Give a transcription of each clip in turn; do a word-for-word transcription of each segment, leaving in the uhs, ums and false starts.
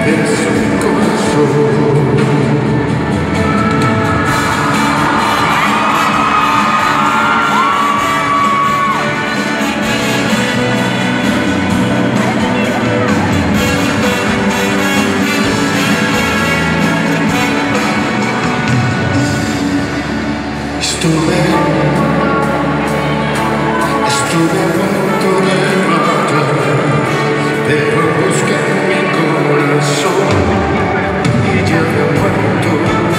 es un corazón. Estuve, estuve a punto de matar, pero busqué mi corazón y ya me he muerto.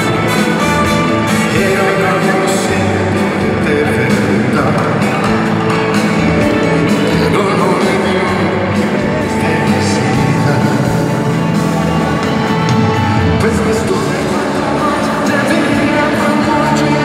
Era algo siento de verdad, pero no me dio felicidad. Pues me estuve matando de vida como yo.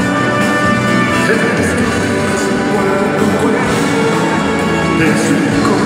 Es un